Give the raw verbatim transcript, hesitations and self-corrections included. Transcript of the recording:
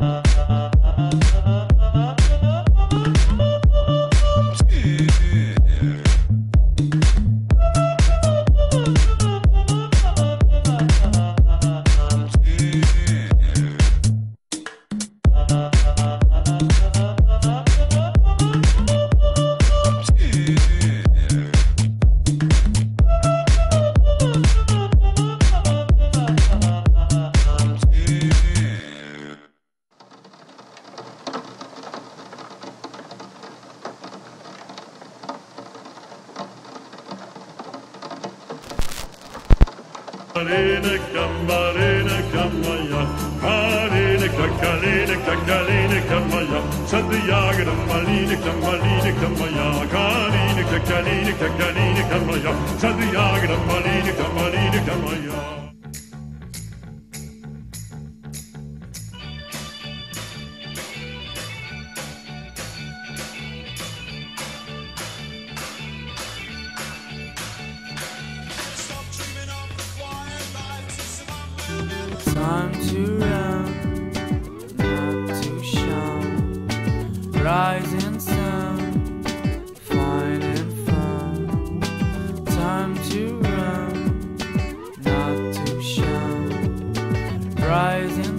Kaline kambaline kamaya, kaline kakaline kakaline kamaya, Santiago maline kamaline kamaya, kaline kakaline kakaline kamaya, Santiago maline kamaline kamaya. Time to run, not to shout. Rising sun, finding fun. Time to run, not to shout. Rising